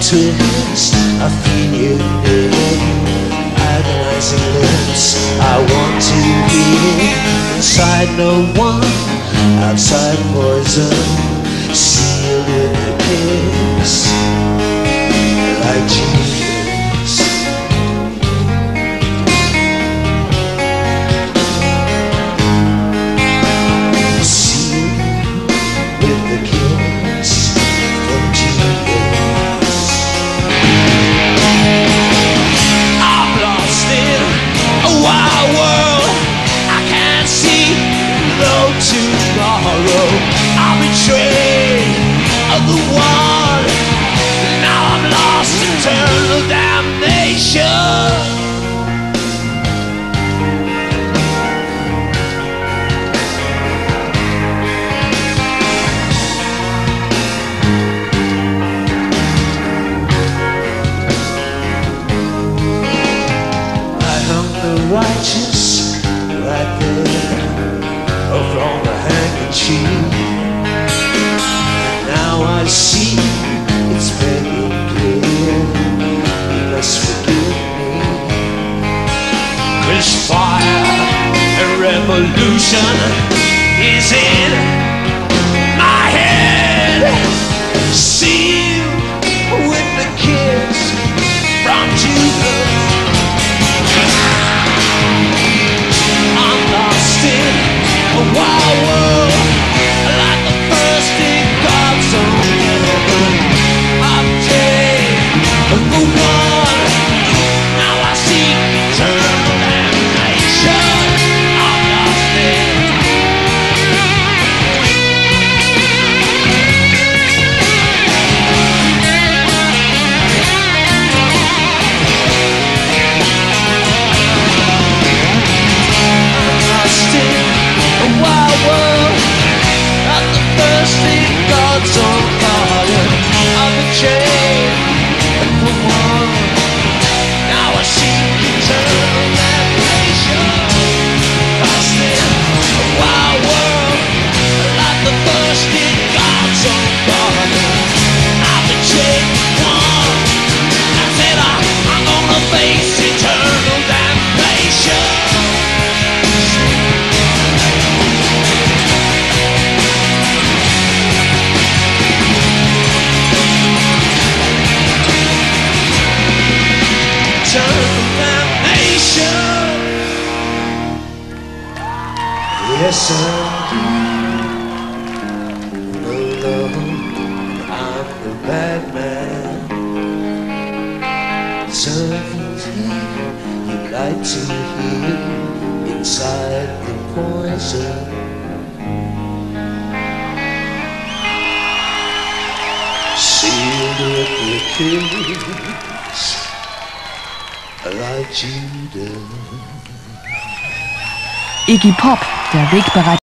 twist, I feel you near, agonizing lips, I want to hear. Inside no one, outside poison, sealed in a kiss, like Judas. I'm betrayed of the one. Now I'm lost in eternal damnation. I hung the righteous right there from the hanging tree. Now I see it's very clear. You must forgive me. 'Cause fire and revolution is in my head, sealed with the kiss from Judas. I'm lost in a wild world, like the thirsty gods of heaven. I'm dead of the one. Now I seek eternal damnation. I'm lost in. I'm lost in a wild world, like the thirsty gods on fire. I'm betrayed for one. Now I seek eternal damnation. Lost in a wild world, like the thirsty gods on fire. I'm betrayed for one. I said I'm gonna face eternal damnation. Yes, I do. No, Lord, I'm the bad man. Something's here you like to hear inside the poison. Sealed with the kiss, like Judas. Iggy Pop, der Wegbereiter.